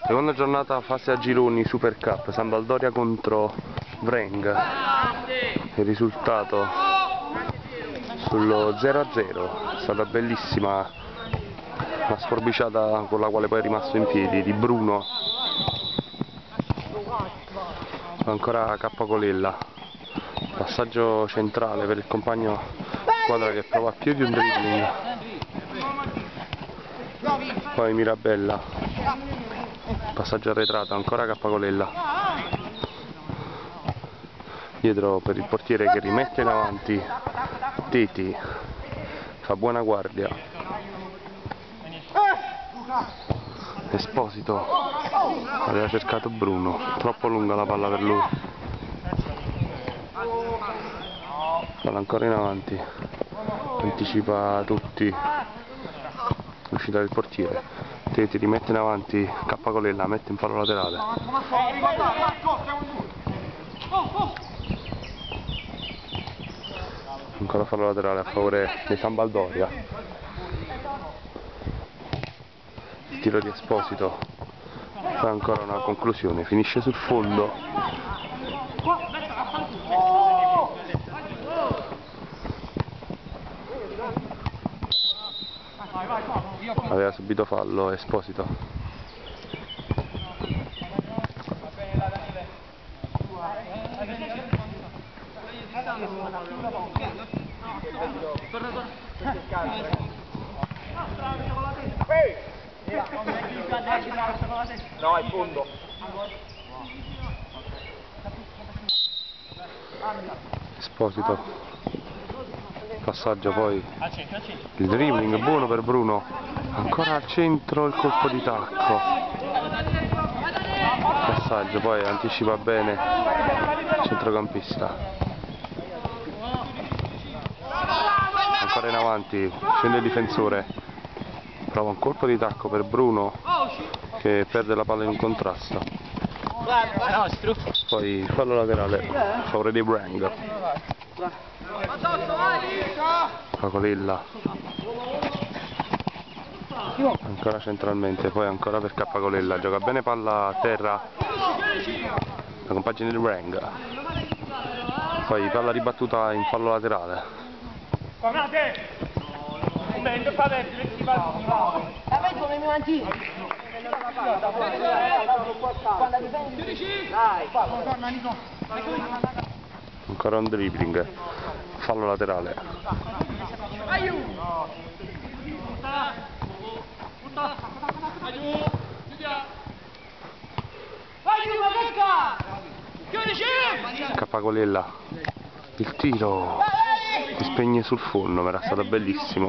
Seconda giornata fase a gironi Super Cup, Sampdoria contro Vreng. Il risultato sullo 0-0, è stata bellissima la sforbiciata con la quale poi è rimasto in piedi di Bruno. Ancora Cappacolella, passaggio centrale per il compagno squadra che prova più di un dribbling, poi Mirabella, passaggio arretrato, ancora Cappacolella, dietro per il portiere che rimette in avanti Teti, fa buona guardia, Esposito, aveva cercato Bruno, troppo lunga la palla per lui, palla ancora in avanti, anticipa tutti, uscita del portiere, Teti rimette in avanti Cappacolella, mette in fallo laterale. Ancora fallo laterale a favore di Sampdoria. Tiro di Esposito, fa ancora una conclusione, finisce sul fondo. Aveva subito fallo Esposito. No, è fondo. Esposito, passaggio, poi il dribbling buono per Bruno, ancora al centro il colpo di tacco, passaggio, poi anticipa bene il centrocampista, ancora in avanti, scende il difensore, prova un colpo di tacco per Bruno che perde la palla in un contrasto, poi fallo laterale a favore dei Vreng. Cappacolella, ancora centralmente, poi ancora per Cappacolella, gioca bene palla a terra la compagine del Vreng, poi palla ribattuta in fallo laterale. Ancora un dribbling, fallo laterale. Cappacolella, il tiro si spegne sul fondo, era stato bellissimo.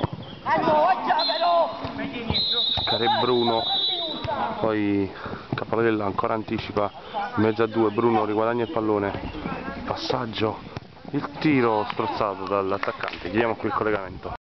Cercare Bruno, poi Cappacolella ancora anticipa in mezzo a due, Bruno riguadagna il pallone, passaggio, il tiro strozzato dall'attaccante. Chiudiamo qui il collegamento.